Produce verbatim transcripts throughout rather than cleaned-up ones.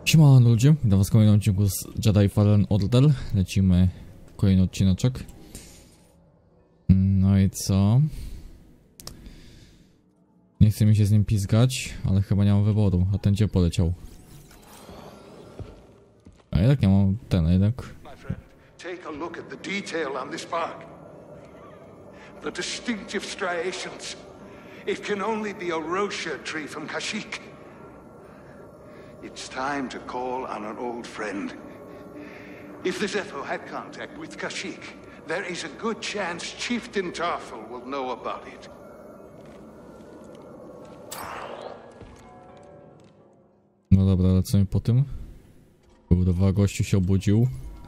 Siema ludzie, witam was w kolejnym odcinku z Jedi Fallen Order. Lecimy kolejny odcineczek. No i co? Nie chce mi się z nim pizgać, ale chyba nie mam wyboru. A ten gdzie poleciał? A jednak nie mam ten, jednak. Take a look at the detail on this bark. The distinctive striations. It can only be a Rosia tree from Kashyyyk. It's time to call on an old friend. If the Zepho had contact with Kashyyyk, there is a good chance Chieftain Tarful will know about it. No dobra, lecimy po tym. Kurwa, gościu się obudził.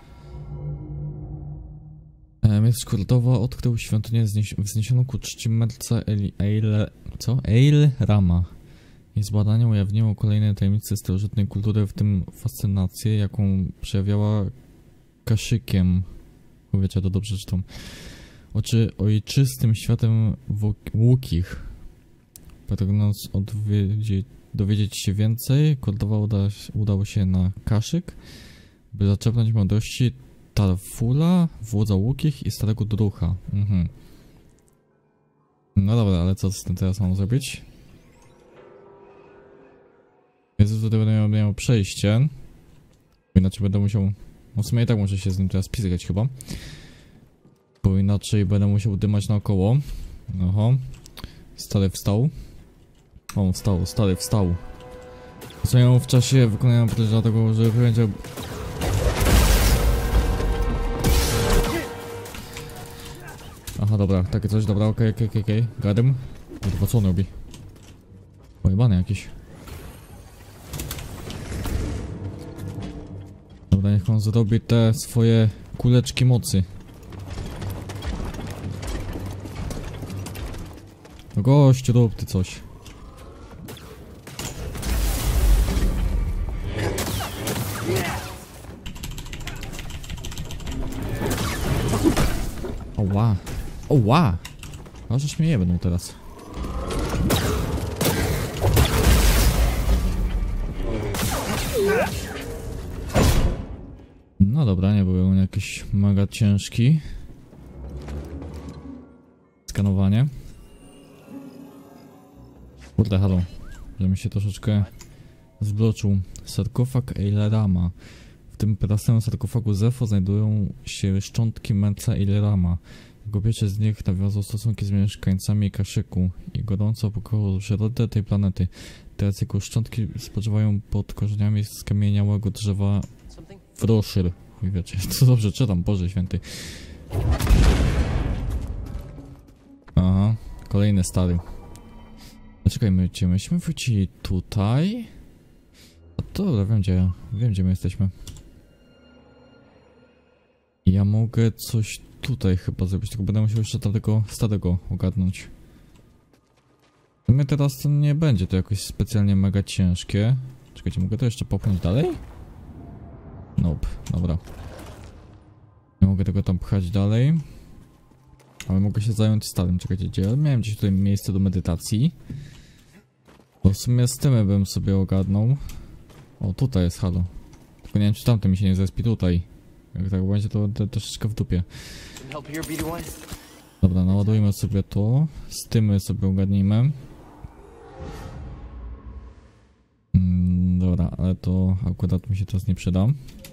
Mistrz Kordowa odkrył świątynię wzniesioną ku czci Merca Eile... co? Eil Rama. Jej zbadanie ujawniło kolejne tajemnice starożytnej kultury, w tym fascynację, jaką przejawiała Kashyykiem. Wiecie, to dobrze czytam. Oczy ojczystym światem Łukich. Pragnąc odwiedzić, dowiedzieć się więcej, Kordowa uda, udało się na Kashyyyk, by zaczerpnąć mądrości Tarfula, władza Łukich i Starego Drucha. Mhm. No dobra, ale co z tym teraz mam zrobić? Jezu, tutaj będę miał, miał przejście. Inaczej będę musiał... No w sumie i tak muszę się z nim teraz pizgać chyba. Bo inaczej będę musiał dymać naokoło. Oho. Stary wstał. O, wstał, stary wstał. Zostałem w czasie wykonania operacji tego, że będzie... Aha, dobra, takie coś, dobra, okej, okej, okej, okej. Gadem. Kurwa, co on robi? Pojebany jakiś. Dobra, niech on zrobi te swoje kuleczki mocy. No gościu, rób ty coś. Oła. Oła! Możesz mnie jebną teraz. No dobra, nie był on jakiś mega ciężki. Skanowanie. Kurde, halo. Że mi się troszeczkę zbloczył. Sarkofag Eil Rama. W tym prasowym sarkofagu Zepho znajdują się szczątki Merca Eil Rama. Jego pierwszy z nich nawiązał stosunki z mieszkańcami Kashyyku i gorąco pokochał przyrodę tej planety. Teraz jego szczątki spoczywają pod korzeniami skamieniałego drzewa Wroshyr. Wiecie, to dobrze czytam, Boże Święty. Aha, kolejny stary. Czekajmy, gdzie myśmy wrócili tutaj? A dobra, wiem gdzie, wiem gdzie my jesteśmy. Ja mogę coś tutaj chyba zrobić, tylko będę musiał jeszcze tego starego ogarnąć. W sumie teraz to nie będzie to jakoś specjalnie mega ciężkie. Czekajcie, mogę to jeszcze popchnąć dalej? Nope, dobra. Nie mogę tego tam pchać dalej. Ale mogę się zająć starym, czekajcie, gdzie ja miałem gdzieś tutaj miejsce do medytacji. Bo w sumie z tym bym sobie ogarnął. O, tutaj jest halo. Tylko nie wiem, czy tamten mi się nie zespi tutaj. Jak tak będzie, to będę troszeczkę w dupie. Dobra, naładujmy sobie to. Z tym sobie ogarnijmy. Mm, dobra, ale to akurat mi się teraz nie przyda.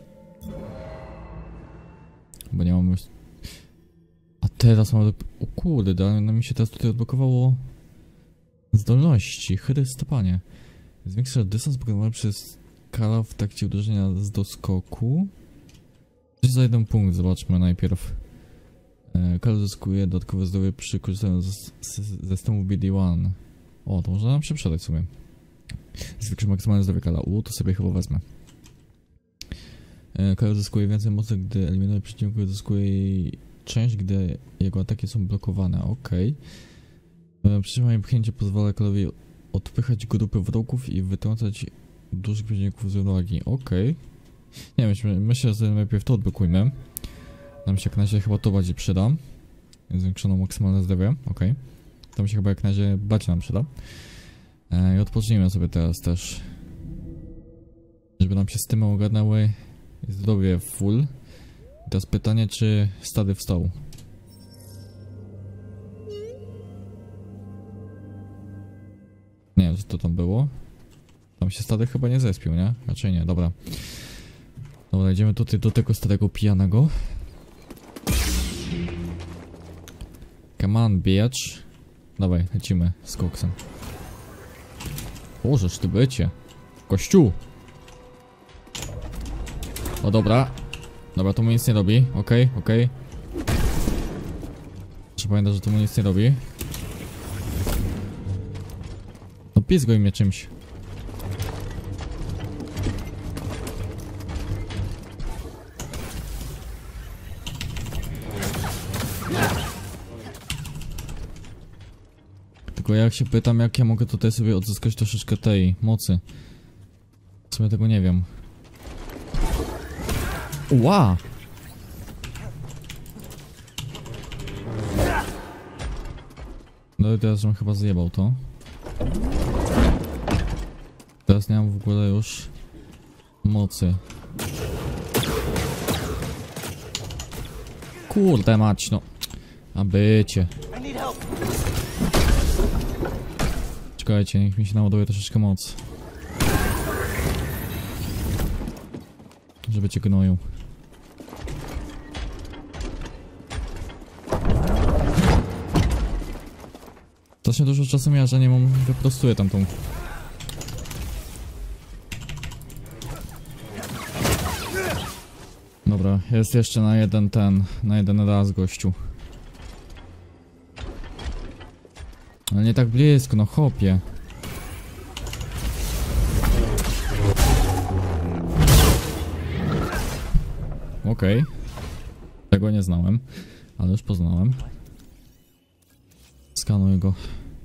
Bo nie mam już... A teraz mam... O kurde, no mi się teraz tutaj odblokowało... Zdolności, Chryste Panie. Zwiększa dystans pokonany przez Kala w trakcie uderzenia z doskoku. Za jeden punkt, zobaczmy najpierw. E, Kal zyskuje dodatkowe zdrowie przy korzystaniu z, z, z systemu B D jeden. O, to można nam się przydać sobie. Zwiększa maksymalne zdrowie Kala. U, to sobie chyba wezmę. E, Kal zyskuje więcej mocy, gdy eliminuje przeciwników, zyskuje jej część, gdy jego ataki są blokowane. Okej. Okay. Przytrzymanie pchnięcie pozwala Kalowi odpychać grupy wrogów i wytrącać dużych przeciwników z równowagi. Okej. Okay. Nie myślę, myślę, że najpierw to odblokujmy. Nam się jak na razie chyba to bardziej przyda. Zwiększono maksymalne zdrowie, okej. Okay. To mi się chyba jak na razie bardziej nam przyda. E, I odpocznijmy sobie teraz też. Żeby nam się z tym ogarnęły zdrowie full. I teraz pytanie, czy stary wstał. Nie wiem, co to tam było. Tam się stary chyba nie zespił, nie? Raczej nie, dobra. Dobra, idziemy tutaj do tego starego pijanego. Come on, bitch. Dawaj, lecimy z koksem. Bożeż ty bycie. Kościół. O dobra. Dobra, to mu nic nie robi. Okej, okay, okej. Okay. Muszę pamiętać, że to mu nic nie robi. No pizgoj mnie czymś. Tylko ja się pytam, jak ja mogę tutaj sobie odzyskać troszeczkę tej mocy. W sumie tego nie wiem. Ła! No i teraz żebym chyba zjebał to. Teraz nie mam w ogóle już mocy. Kurde mać, no. A bycie. Czekajcie, niech mi się naładuje troszeczkę moc. Żeby cię gnoją. Strasznie dużo czasu miała, że nie mam, wyprostuję tamtą. Dobra, jest jeszcze na jeden ten, na jeden raz gościu. Ale nie tak blisko, no chopie. Okej. Okay. Tego nie znałem, ale już poznałem. Skanuj go.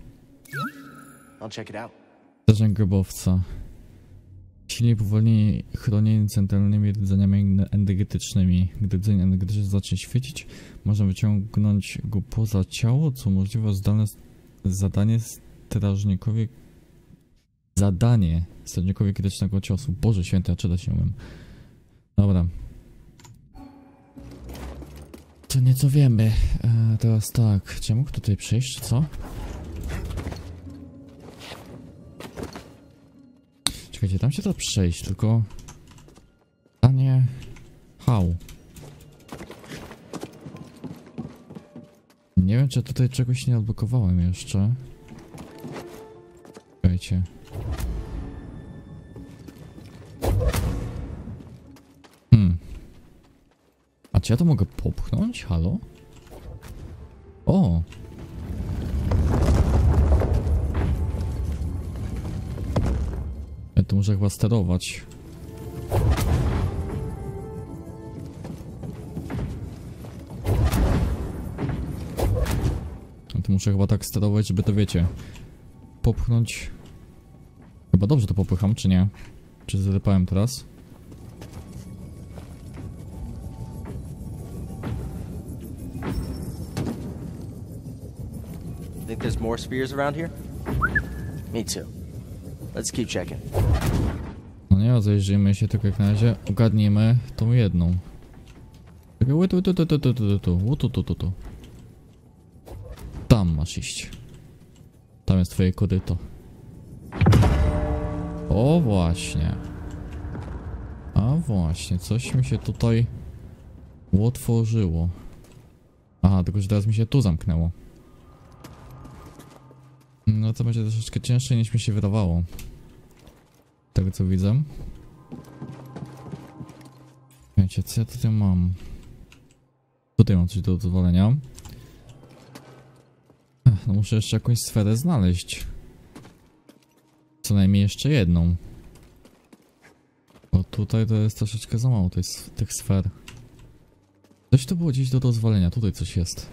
Strażnik grobowca. Silnie powolni chronieni centralnymi rdzeniami energetycznymi. Gdy rdzeń energetyczny zacznie świecić, można wyciągnąć go poza ciało, co umożliwia zdalne zadanie strażnikowi... Zadanie strażnikowi krytycznego ciosu. Boże święty, ja czytać się umiem. Dobra. To nieco wiemy. E, teraz tak. Czy ja mógł tutaj przejść, czy co? Czekajcie, tam się da przejść, tylko... Pytanie... How? Nie wiem, czy tutaj czegoś nie odblokowałem jeszcze. Czekajcie. Hmm. A czy ja to mogę popchnąć? Halo? O! Ja to muszę chyba sterować. Ja to muszę chyba tak sterować, żeby to wiecie. Popchnąć. Chyba dobrze to popycham, czy nie? Czy zarypałem teraz? Think there's more spheres around here? Me too. Let's keep checking. No nie, zajrzyjmy się, tylko jak na razie ogarnijmy tą jedną. Tu, tu, tu, tu, tu, tu, tu, tu, tu, tu, tu. Tam masz iść. Tam jest twoje koryto. O właśnie. A właśnie, coś mi się tutaj otworzyło. Aha, tylko że teraz mi się tu zamknęło. No to będzie troszeczkę cięższe niż mi się wydawało. Tego co widzę. Wiecie, co ja tutaj mam? Tutaj mam coś do dozwolenia. No muszę jeszcze jakąś sferę znaleźć. Co najmniej jeszcze jedną. Bo tutaj to jest troszeczkę za mało tej, tych sfer. Coś to było gdzieś do dozwolenia, tutaj coś jest.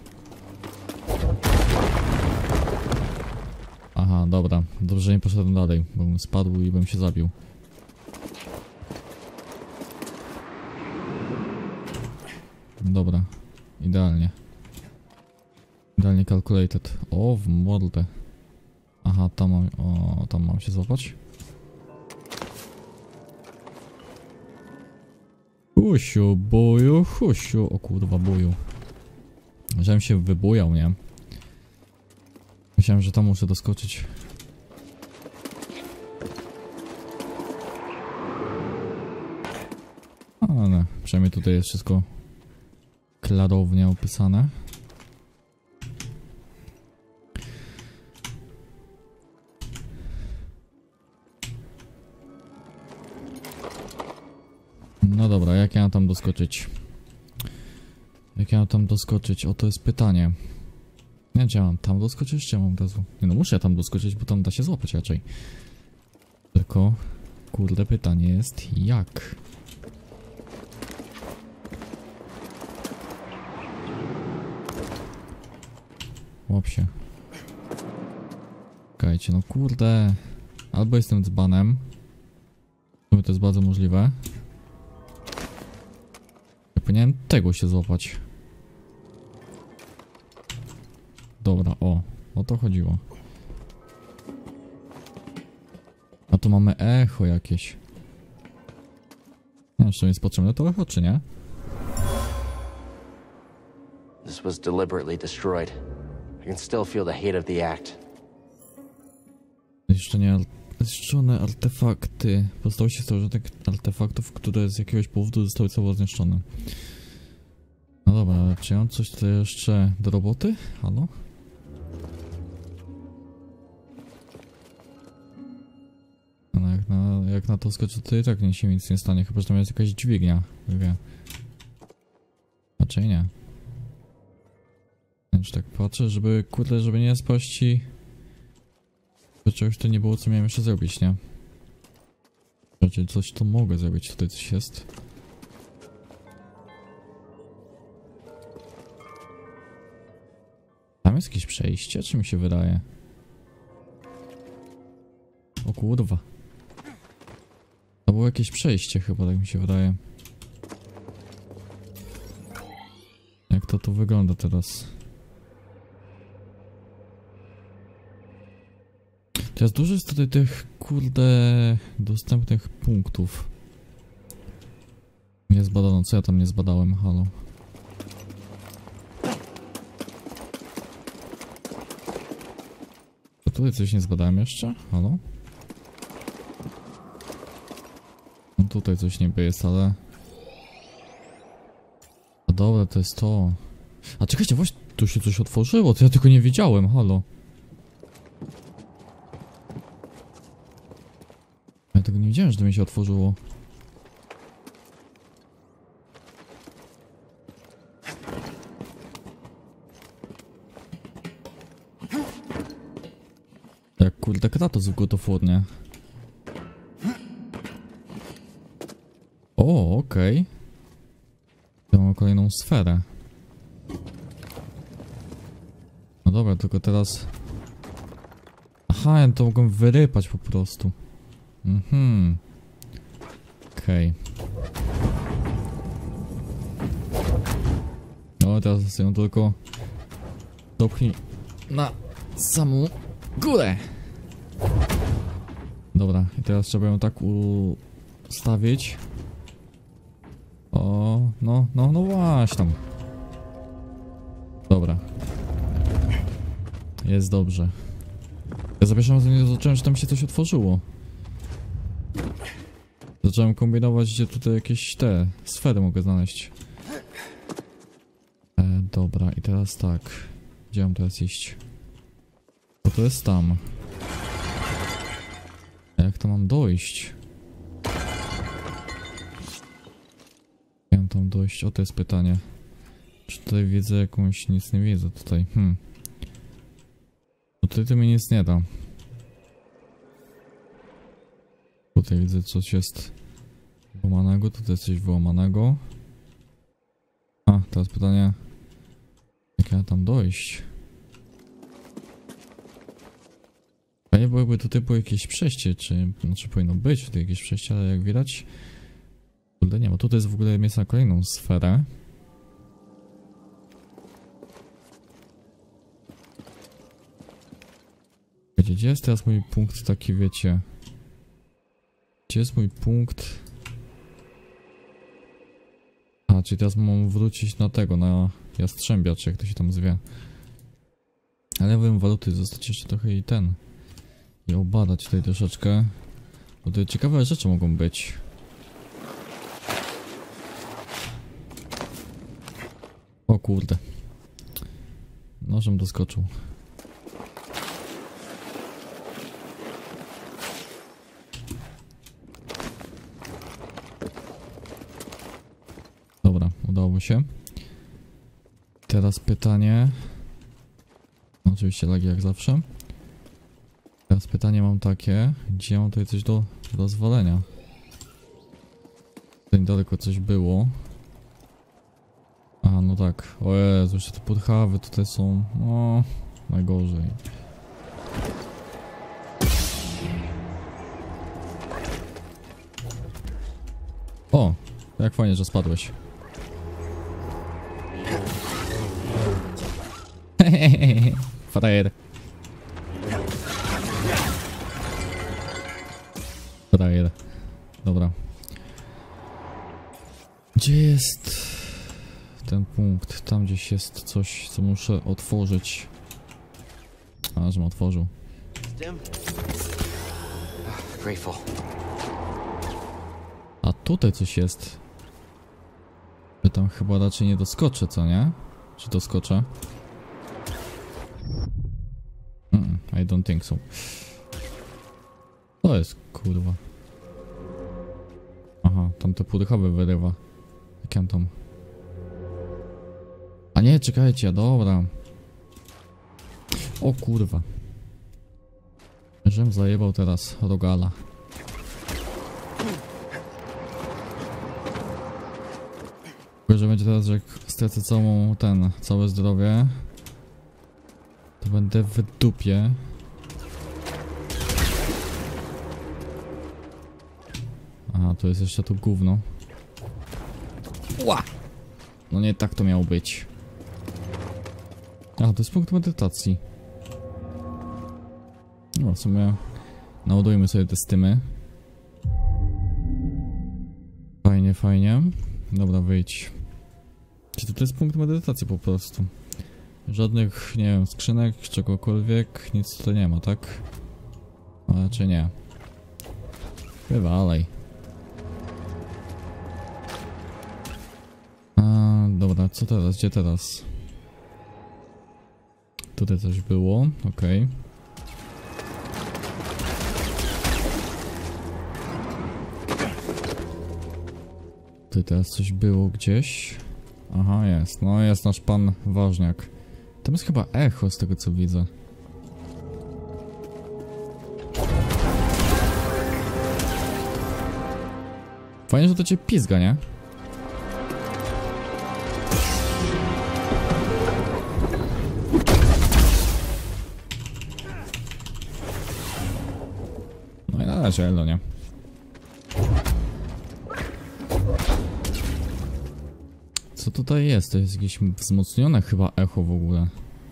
Aha, dobra. Dobrze, że nie poszedłem dalej, bo bym spadł i bym się zabił. Dobra. Idealnie. Idealnie calculated. O, w mordę. Aha, tam mam, o, tam mam się złapać. Husiu, buju, husiu. O kurwa, buju. Żebym się wybujał, nie? Myślałem, że tam muszę doskoczyć. Ale przynajmniej tutaj jest wszystko klarownie opisane. No dobra, jak ja mam tam doskoczyć? Jak ja mam tam doskoczyć? O, to jest pytanie. Nie wiem, czy ja mam tam doskoczyć, czy ja mam od razu... Nie no, muszę tam doskoczyć, bo tam da się złapać raczej. Tylko, kurde, pytanie jest jak? Łap się. Czekajcie, no kurde. Albo jestem dzbanem. To jest bardzo możliwe. Ja powinienem tego się złapać. Dobra, o. O to chodziło. A tu mamy echo jakieś. Nie wiem, czy to jest potrzebne to echo, czy nie? This was deliberately destroyed. I can still feel the hate of the act. Zniszczenie, zniszczone artefakty. Pozostało się starożytnych artefaktów, które z jakiegoś powodu zostały cało zniszczone. No dobra, ale czy ja mam coś tutaj jeszcze do roboty? Halo? No jak na, jak na to skoczę, to i tak nie się nic nie stanie, chyba że tam jest jakaś dźwignia. Wie. Raczej nie. Znaczy tak patrzę, żeby, kurde, żeby nie spaść i... To czegoś to nie było, co miałem jeszcze zrobić, nie? Raczej coś to mogę zrobić, tutaj coś jest. Tam jest jakieś przejście, czy mi się wydaje? O kurwa. To było jakieś przejście chyba, tak mi się wydaje. Jak to tu wygląda teraz? Teraz dużo jest tutaj tych, kurde, dostępnych punktów. Nie zbadano, co ja tam nie zbadałem, halo. To tutaj coś nie zbadałem jeszcze, halo? No tutaj coś niby jest, ale... A dobra, to jest to. A czekajcie, właśnie tu się coś otworzyło, to ja tylko nie wiedziałem, halo. Ja tego nie wiedziałem, że to mi się otworzyło. Jak kurde Kratos w God of War, nie? O, okej. Okay. Ja mam kolejną sferę. No dobra, tylko teraz... Aha, ja to mogłem wyrypać po prostu. Mhm. Okej. Okay. No teraz ją tylko... dopchnij na samą górę. Dobra, i teraz trzeba ją tak ustawić. O, no, no, no właśnie tam. Dobra. Jest dobrze. Ja za pierwszym razem nie zobaczyłem, że tam się coś otworzyło. Zacząłem kombinować, gdzie tutaj jakieś te sfery mogę znaleźć. E, dobra, i teraz tak. Gdzie mam teraz iść? Bo to jest tam. A jak to mam dojść? Jak mam tam dojść? O, to jest pytanie. Czy tutaj widzę jakąś... Nic nie widzę tutaj. Hmm. No tutaj to mi nic nie da. Tutaj widzę coś jest wyłamanego, tutaj jest coś wyłamanego. A, teraz pytanie. Jak ja tam dojść? Fajnie było, jakby tutaj było jakieś przejście, czy... Znaczy powinno być tutaj jakieś przejście, ale jak widać... Kurde nie ma, tutaj jest w ogóle miejsce na kolejną sferę. Wiecie, gdzie jest teraz mój punkt taki, wiecie... Gdzie jest mój punkt? czyli teraz mam wrócić na tego, na jastrzębia, czy jak to się tam zwie. Ale ja wiem, waluty zostać jeszcze trochę i ten. I obadać tutaj troszeczkę. Bo tutaj ciekawe rzeczy mogą być. O kurde. Nożem doskoczył. Dobra, udało się. Teraz pytanie. Oczywiście lagi jak zawsze. Teraz pytanie mam takie. Gdzie mam tutaj coś do rozwalenia? Tutaj niedaleko coś było. A, no tak. O Jezu, jeszcze te podchawy tutaj są. O, najgorzej. O, jak fajnie, że spadłeś. Hehehe, frajer. Frajer. Dobra. Gdzie jest ten punkt? Tam gdzieś jest coś, co muszę otworzyć. A, żebym otworzył. A tutaj coś jest. Ja tam chyba raczej nie doskoczę, co nie? Czy doskoczę? Mm, I don't think so. To jest kurwa. Aha, tam te podchawy wyrywa. Jak ja tam. A nie, czekajcie, dobra. O kurwa. Żem zajebał teraz rogala. Tylko, że będzie teraz, że jak stracę całą ten, całe zdrowie, to będę w dupie. Aha, to jest jeszcze to gówno. Ła! No nie tak to miało być. A, to jest punkt medytacji. No, w sumie naładujmy sobie te stymy. Fajnie, fajnie. Dobra, wyjdź. Czy to jest punkt medytacji po prostu? Żadnych, nie wiem, skrzynek, czegokolwiek, nic tutaj nie ma, tak? A raczej nie. Wywalej. A, dobra, co teraz? Gdzie teraz? Tutaj coś było, okej. Okay. Tutaj teraz coś było gdzieś. Aha, jest. No jest nasz pan ważniak. Tam jest chyba echo z tego co widzę. Fajnie, że to cię pizga, nie? No i należy, elo, nie? Co tutaj jest? To jest jakieś wzmocnione chyba echo w ogóle.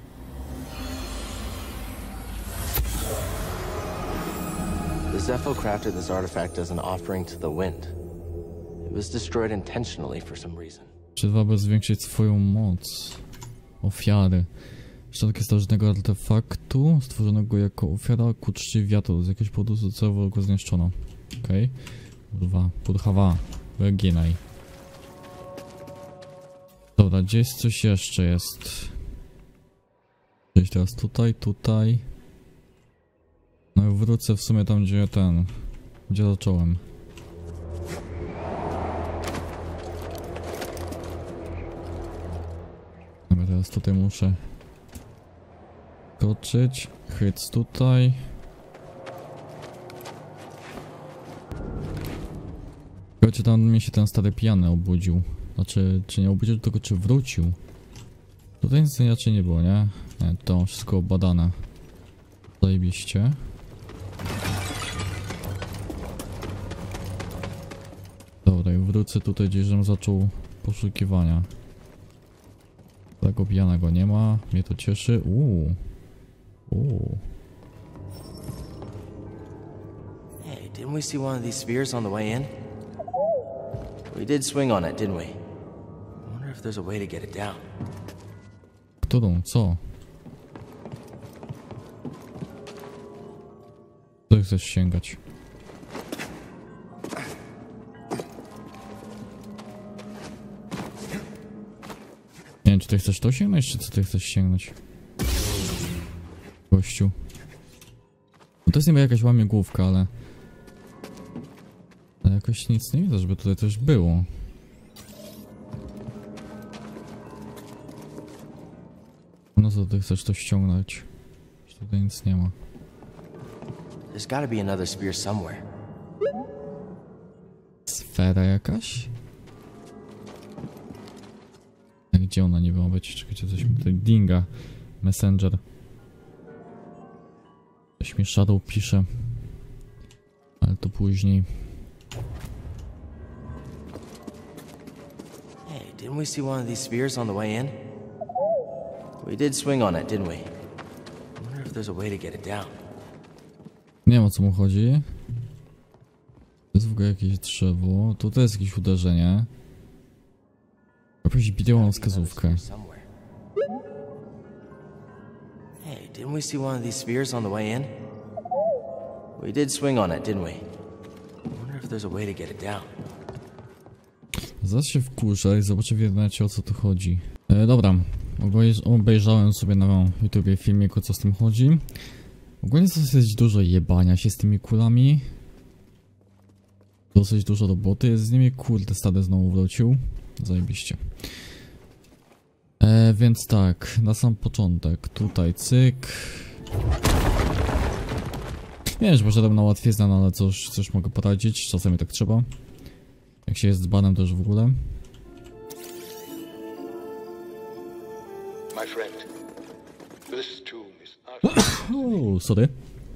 The Zepho crafted this artifact as an offering to the wind. It was destroyed intentionally for some reason. Trzeba by zwiększyć swoją moc. Ofiary. Szczątki starożytnego artefaktu, stworzonego jako ofiara ku czci wiatru. Z jakiegoś powodu celowo go zniszczono. Okej. Okay. Kurwa. Podchawa. Wyginaj. Dobra, gdzieś coś jeszcze jest. Gdzieś teraz tutaj, tutaj. No i wrócę w sumie tam, gdzie ten... Gdzie zacząłem. Dobra, teraz tutaj muszę... skoczyć. Hyc tutaj. Czy tam mi się ten stary pijany obudził. Znaczy, czy nie obudził, tylko czy wrócił. Tutaj nic inaczej nie było, nie? Nie, to wszystko badane. Zajebiście. Dobra, i wrócę tutaj gdzieś, żebym zaczął poszukiwania. Tego pijanego nie ma, mnie to cieszy. Uuu. Uuu. Hey, didn't we see one of these spheres on the way in? We did swing on it, didn't we? if there's a way to get it down. Którą? Co? Co chcesz sięgać? Nie wiem, czy ty chcesz to sięgnąć, czy co ty chcesz sięgnąć? Gościu. No to jest niby jakaś łamigłówka, ale... Ale jakoś nic nie widzę, żeby tutaj coś było. No co ty chcesz to ściągnąć? Że tutaj nic nie ma. There's gotta be another spear somewhere. Sfera jakaś? A gdzie ona niby ma być? Czekajcie, coś mi tutaj dinga. Messenger. Coś mi Shadow pisze. Ale to później. Hey, didn't we see one of these spears on the way in? We did swing on it, didn't we? I wonder if there's a way to get it down. Nie wiem, o co mu chodzi. To jest w ogóle jakieś drzewo. Tutaj jest jakieś uderzenie. Jakąś białą wskazówkę. Hey, didn't we see one of these spears on the way in? We did swing on it, didn't we? I wonder if there's a way to get it down. Zaraz się wkurzę i zobaczę w internecie, o co tu chodzi. E, dobra, obejrzałem sobie na YouTubie filmik, o co z tym chodzi. Ogólnie jest dosyć dużo jebania się z tymi kulami. Dosyć dużo roboty jest z nimi. Kurde, stary znowu wrócił. Zajebiście. E, więc tak, na sam początek. Tutaj cyk. Nie wiem, że poszedłem na łatwiznę, no ale coś, coś mogę poradzić. Czasami tak trzeba. Jak się jest z banem, to już w ogóle. My friend, this tomb is Uuu, sorry.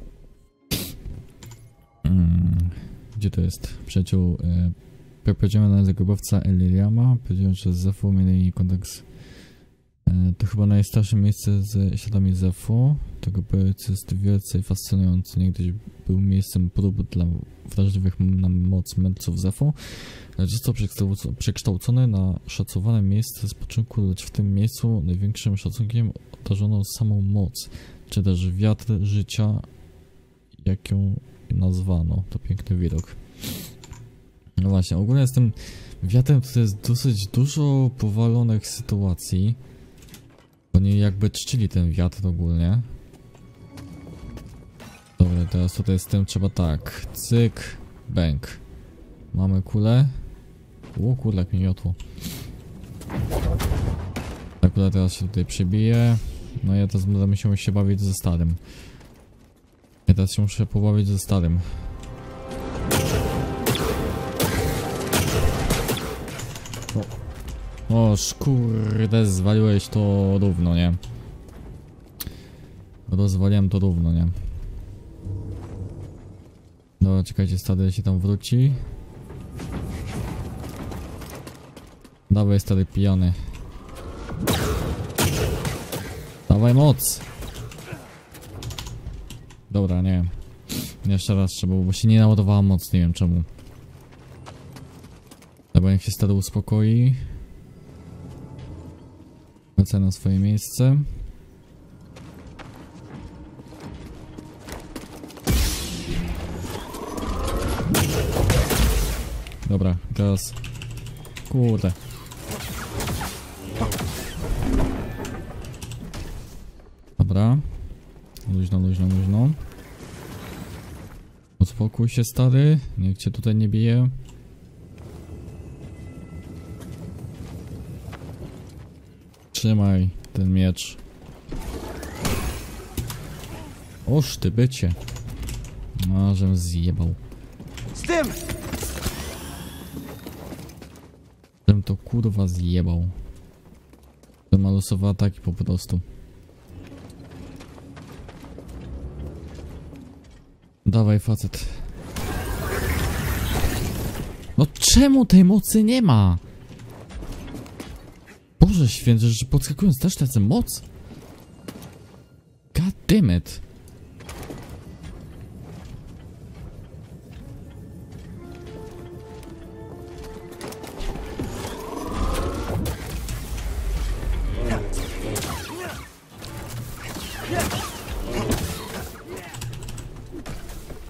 Hmm, gdzie to jest? Przyjaciół. E, powiedziałem na grobowca Eliriama. Powiedziałem, że z Zefo mieli kontakt z... E, to chyba najstarsze miejsce ze śladami Zefo. Tego powiedz jest wielce fascynujące. Niegdyś był miejscem prób dla wrażliwych na moc mędrców Zefo. Lecz został przekształcony na szacowane miejsce spoczynku, lecz w tym miejscu największym szacunkiem odarzono samą moc, czy też wiatr życia, jak ją nazwano. To piękny widok. No właśnie, ogólnie z tym wiatrem to jest dosyć dużo powalonych sytuacji. Oni jakby czcili ten wiatr ogólnie. Dobra, teraz tutaj z tym trzeba tak. Cyk, bęk. Mamy kulę. O kurde, jak mi miotło. Ta kula teraz się tutaj przebije. No ja teraz będę musiał się bawić ze starym. Ja teraz się muszę pobawić ze starym. O, o kurde, zwaliłeś to równo, nie? Rozwaliłem to równo, nie? Dobra, czekajcie, stary się tam wróci. Dawaj, stary pijany. Dawaj moc! Dobra, nie. Jeszcze raz trzeba, bo się nie naładowała moc, nie wiem czemu. Dobra, niech się stary uspokoi. Wracaj na swoje miejsce. Dobra, teraz... Kurde. Dobra. Luźno, luźno, luźno. Uspokój się, stary. Niech cię tutaj nie bije. Trzymaj ten miecz. Oż ty bycie. No, żem zjebał. Z tym! Żem to kurwa zjebał. To ma losowe ataki po prostu. Dawaj, facet. No czemu tej mocy nie ma? Boże święty, że podskakując też tracę moc? God damn it.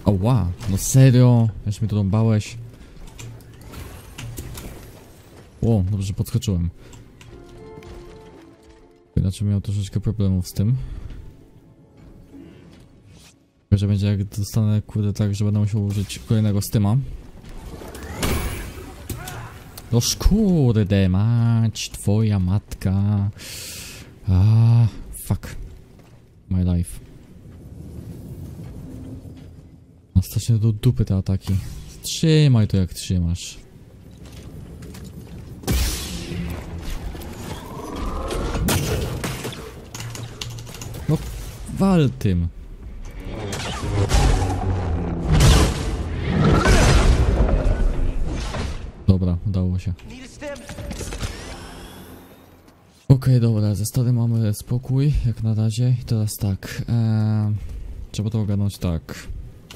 Ała, no serio? Już mi to dąbałeś. O, dobrze, podskoczyłem. Inaczej miał troszeczkę problemów z tym. Że będzie jak dostanę kurde tak, że będę musiał użyć kolejnego styma. No kurde mać, twoja matka. Ah, fuck. My life. No strasznie do dupy te ataki. Trzymaj to jak trzymasz. No wal tym. Dobra, udało się. Okej, okay, dobra, ze stady mamy spokój, jak na razie. I teraz tak, ee, trzeba to ogarnąć tak.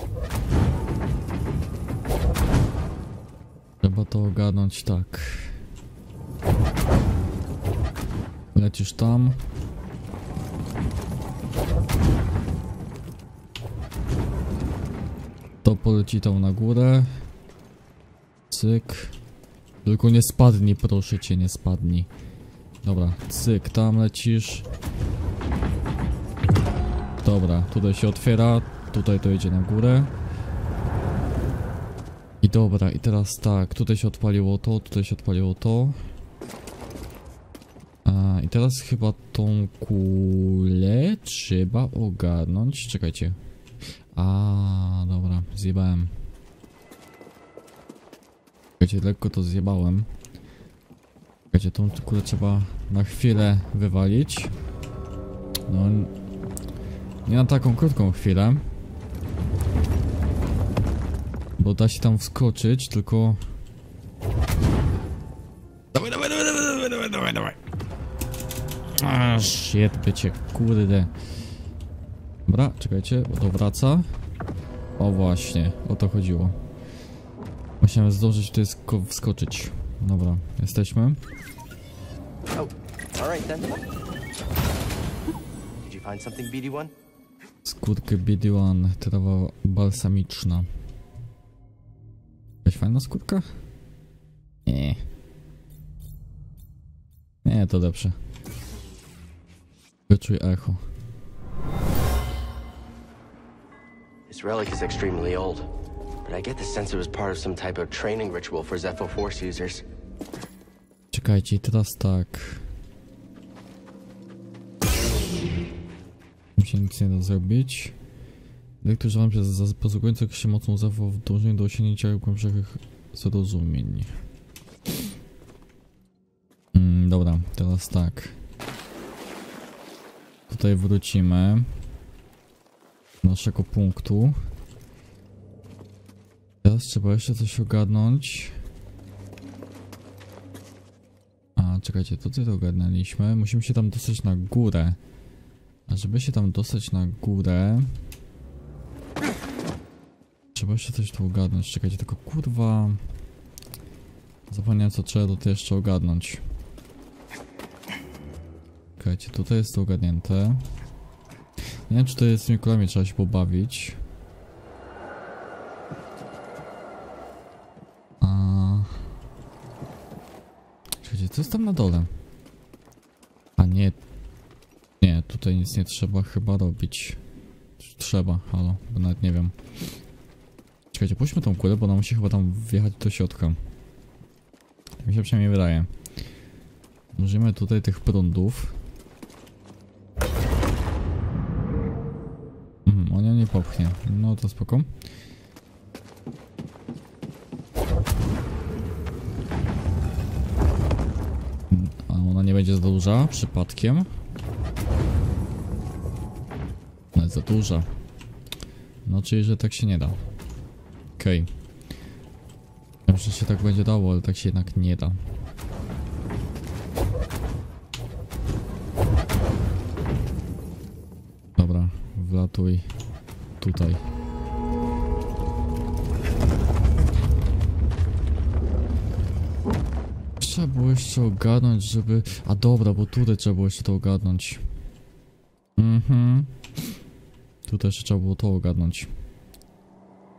Trzeba to ogarnąć tak. Lecisz tam. To poleci tam na górę. Cyk. Tylko nie spadnij, proszę cię, nie spadnij. Dobra, cyk, tam lecisz. Dobra, tutaj się otwiera. Tutaj to idzie na górę. I dobra, i teraz tak, tutaj się odpaliło to, tutaj się odpaliło to. A, i teraz chyba tą kulę trzeba ogarnąć. Czekajcie. A, dobra, zjebałem. Czekajcie, lekko to zjebałem. Czekajcie, tą kulę trzeba na chwilę wywalić. No, nie na taką krótką chwilę. Bo da się tam wskoczyć, tylko... Dawaj, dawaj, dawaj, dawaj, dawaj, dawaj, dawaj. A, shit, bycie, kurde. Dobra, czekajcie, bo to wraca. O właśnie, o to chodziło. Musiałem zdążyć tutaj wskoczyć. Dobra, jesteśmy. Oh, all right then. Did you find something, B D one? Skórkę B D jeden, trawa balsamiczna. Jakaś fajna skórka? Nie. Nie, to lepsze. Wyczuj echo. This relic is extremely old, but I get the sense it was part of some type of training ritual for Zepho Force users. Czekajcie, teraz tak. Mi się nic nie da zrobić. Lektor używam przez posługujących się mocą Zepho w dążeniu do osiągnięcia głębszych zrozumień. Mm, dobra, teraz tak. Tutaj wrócimy do naszego punktu. Teraz trzeba jeszcze coś ogarnąć. A, czekajcie, to co to ogarnęliśmy? Musimy się tam dostać na górę. A żeby się tam dostać na górę... Trzeba jeszcze coś tu ogarnąć. Czekajcie, tylko kurwa... Zapomniałem, co trzeba tutaj jeszcze ogarnąć. Czekajcie, tutaj jest to ogarnięte. Nie wiem, czy to jest z tymi kulami, trzeba się pobawić. A... Czekajcie, co jest tam na dole? A nie... Nie, tutaj nic nie trzeba chyba robić. Trzeba, halo, bo nawet nie wiem. Czekajcie, puśćmy tą kulę, bo ona musi chyba tam wjechać do środka. Tak mi się przynajmniej wydaje. Użyjmy tutaj tych prądów. Mhm, on ją nie popchnie. No to spoko. A ona nie będzie za duża przypadkiem. Ona jest za duża. No czyli, że tak się nie da. Okej. Okay. Wiem, że się tak będzie dało, ale tak się jednak nie da. Dobra, wlatuj tutaj. Trzeba było jeszcze ogarnąć, żeby... A dobra, bo tutaj trzeba było jeszcze to ogarnąć. Mhm. Tutaj jeszcze trzeba było to ogarnąć.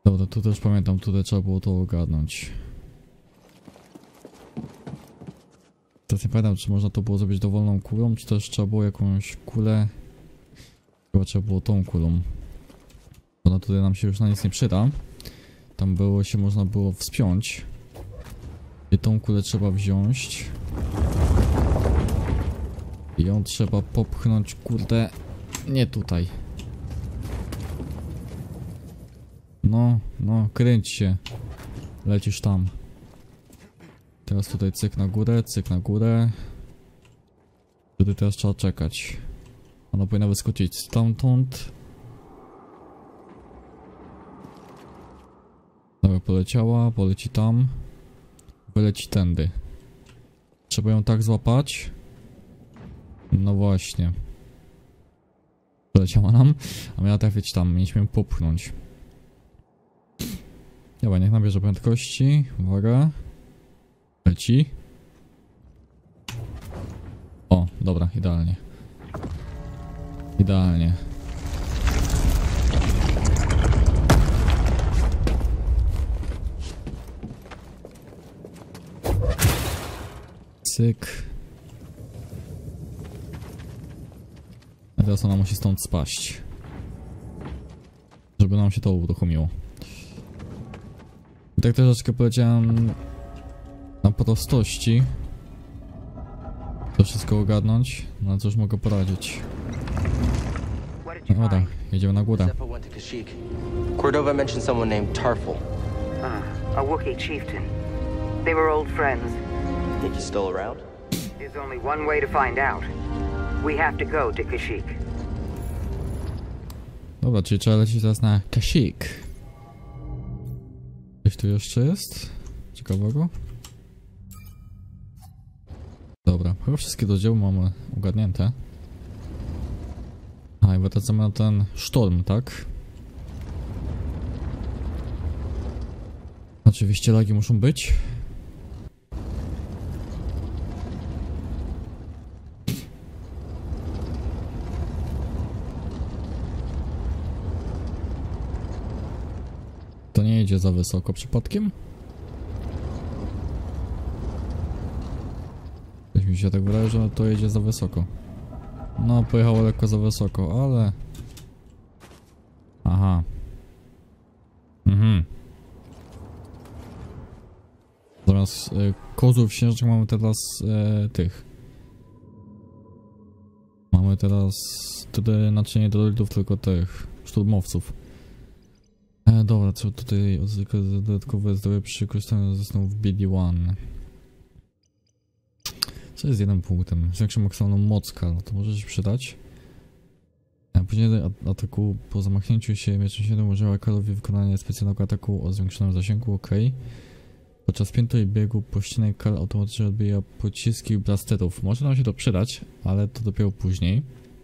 Dobra, tu też pamiętam, tutaj trzeba było to ogarnąć. Teraz nie pamiętam, czy można to było zrobić dowolną kulą, czy też trzeba było jakąś kulę. Chyba trzeba było tą kulą. Ona tutaj nam się już na nic nie przyda. Tam było się można było wspiąć. I tą kulę trzeba wziąć. I ją trzeba popchnąć, kurde, nie tutaj. No, no, kręć się. Lecisz tam. Teraz tutaj cyk na górę, cyk na górę. Tutaj teraz trzeba czekać. Ona powinna wyskoczyć stamtąd. Dobra, poleciała, poleci tam. Wyleci tędy. Trzeba ją tak złapać. No właśnie. Poleciała nam, a miała trafić tam. Mieliśmy ją popchnąć. Dobra, niech nabierze prędkości. Uwaga. Leci. O, dobra, idealnie. Idealnie. Cyk. A teraz ona musi stąd spaść. Żeby nam się to uruchomiło. I tak troszeczkę poleciałem na prostości. To wszystko ogarnąć, no ale cóż mogę poradzić. No dobra, jedziemy na górę. Cordova mentioned someone named Tarful. Uh, a Wookiee chieftain. They were old friends. Think he's still around? There's only one way to find out. We have to go to Kashyyyk. Dobra, czyli trzeba lecieć teraz na Kashyyyk. Coś tu jeszcze jest? Ciekawego? Dobra, chyba wszystkie dodzieły mamy ogarnięte. A i wracamy na ten sztorm, tak? Oczywiście lagi muszą być. To nie jedzie za wysoko przypadkiem? Coś mi się tak wydaje, że to jedzie za wysoko. No, pojechało lekko za wysoko, ale... Aha. Mhm. Zamiast y, kozłów śnieżnych mamy teraz y, tych. Mamy teraz tutaj naczynie do lidów, tylko tych szturmowców. E, dobra, co tutaj dodatkowe zdrowie przy korzystaniu ze snów B D jeden. Co jest jednym punktem? Zwiększa maksymalną moc Kal, to może się przydać. A później ataku po zamachnięciu się mieczem siedem używa Kalowi wykonania specjalnego ataku o zwiększonym zasięgu, ok. Podczas piętej biegu pościnek Kal automatycznie odbija pociski blasterów. Może nam się to przydać, ale to dopiero później.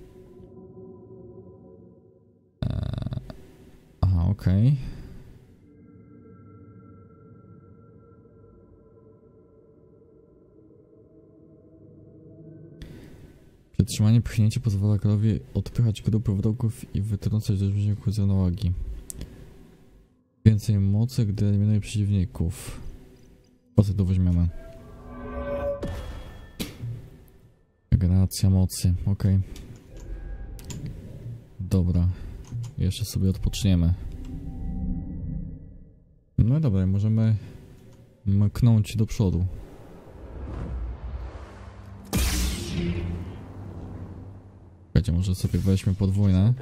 Eee, aha, okej. Okay. Przetrzymanie pchnięcie pozwala Kalowi odpychać grupy wrogów i wytrącać do przeciwników z równowagi. Więcej mocy, gdy eliminuje przeciwników. Po co to weźmiemy? Regeneracja mocy, ok. Dobra. Jeszcze sobie odpoczniemy. No dobra, możemy mknąć do przodu. Słuchajcie, może sobie weźmy podwójne.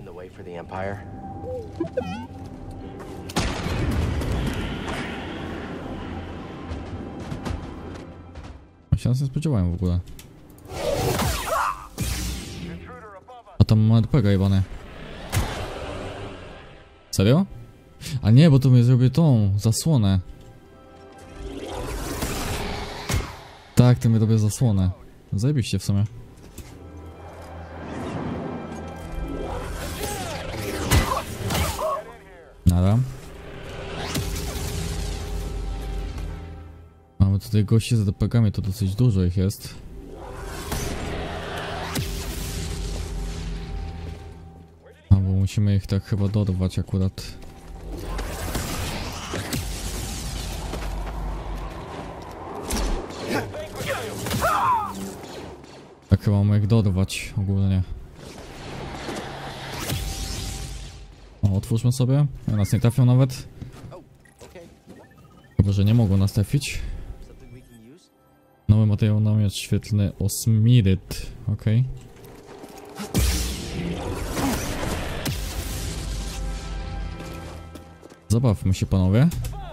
Ja się nas nie spodziewałem w ogóle. A tam ma R P G jebane. Serio? A nie, bo to mnie zrobię tą zasłonę. Tak, to mi robię zasłonę. Zajebiście w sumie. Nada. Mamy tutaj gości z R P Gami, to dosyć dużo ich jest. A bo musimy ich tak chyba dorwać akurat. chyba mamy jak dorwać ogólnie. O, otwórzmy sobie. Nas nie trafią nawet. Chyba, że nie mogą nas trafić. Nowy materiał, namiot świetlny, osmiryt. Okej. Okay. Zabawmy się, panowie.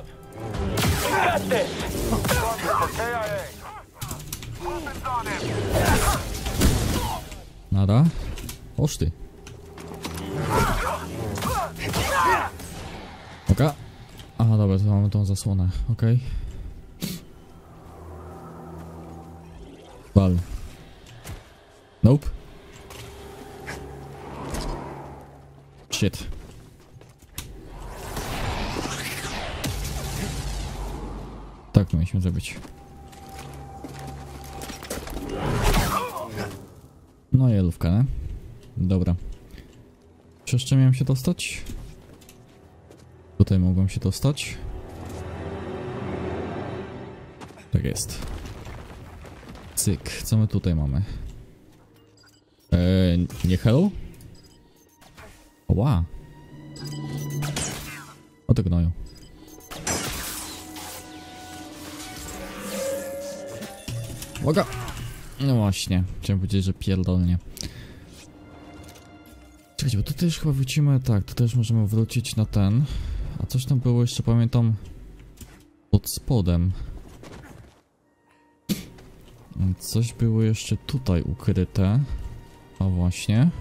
Nada. Oż ty. Oka. Aha, dobra, to mamy tą zasłonę. Okej. Okay. Wal. Nope. Shit. Tak mieliśmy zrobić. No i elówka, nie? Dobra. Czy jeszcze miałem się dostać? Tutaj mogłem się dostać. Tak jest. Cyk, co my tutaj mamy? Eee, nie hello? Oła. O to gnoju. Uwaga! No właśnie, chciałem powiedzieć, że pierdolnie. Czekajcie, bo tutaj już chyba wrócimy, tak, tutaj już możemy wrócić na ten. A coś tam było jeszcze, pamiętam, pod spodem. Coś było jeszcze tutaj ukryte. A właśnie.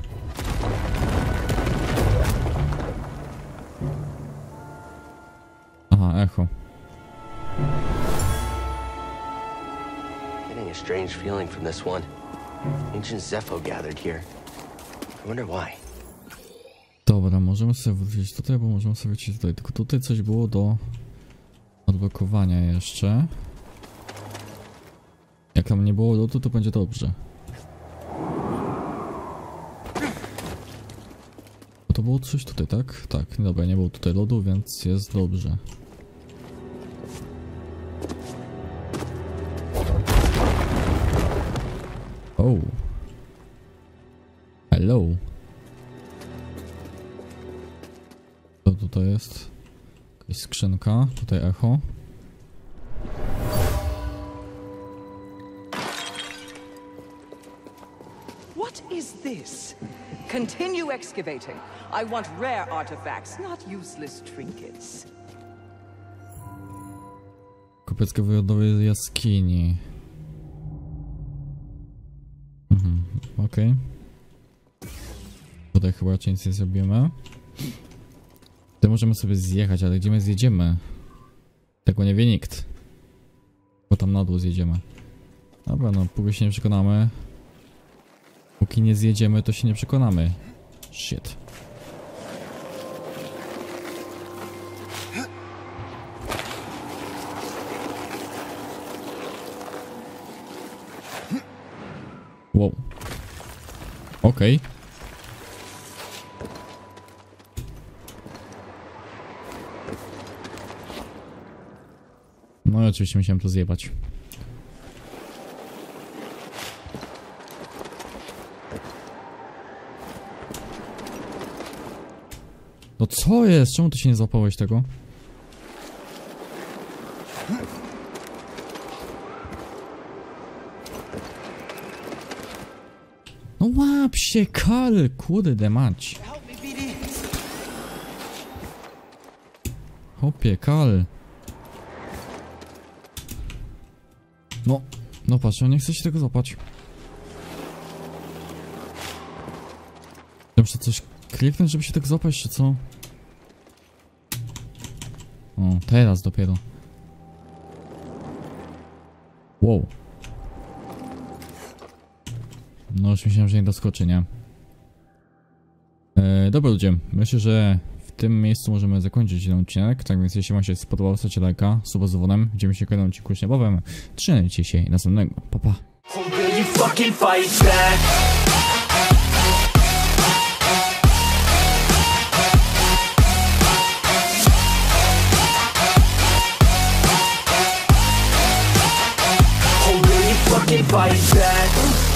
Aha, echo. Getting a strange feeling from this one. Ancient Zepho gathered here. I wonder why. Dobra, możemy sobie wrócić tutaj, bo możemy sobie wrócić tutaj. Tylko tutaj coś było do odblokowania jeszcze. Jak tam nie było lodu, to będzie dobrze. Bo to było coś tutaj, tak? Tak, dobra, nie było tutaj lodu, więc jest dobrze. Oh. Hello. Co tutaj jest? Jakaś skrzynka, tutaj echo. What is this? Continue excavating. I want rare artifacts, not useless trinkets. Kopiecka wyjazdowej jaskini. Mhm, okej. Okay. Tutaj chyba raczej nic nie zrobimy. Tutaj możemy sobie zjechać, ale gdzie my zjedziemy? Tego nie wie nikt. Bo tam na dół zjedziemy. Dobra, no póki się nie przekonamy. Póki nie zjedziemy, to się nie przekonamy. Shit. Wow. Okej. Okay. No i oczywiście musiałem to zjebać. No co jest? Czemu ty się nie złapałeś tego? No łap się, kal, kurde mać. Hopie, kal. No, no patrz, on nie chce się tego złapać. Ja muszę coś kliknąć, żeby się tego złapać, czy co? O, teraz dopiero. Wow. No już myślałem, że nie doskoczy, nie? Eee, dobra ludzie, myślę, że w tym miejscu możemy zakończyć ten odcinek. Tak więc jeśli wam się spodobał, stawcie lajka, suba z dzwonem. Widzimy się w kolejnym odcinku już niebawem. Trzymajcie się i następnego. Pa pa. Fight back.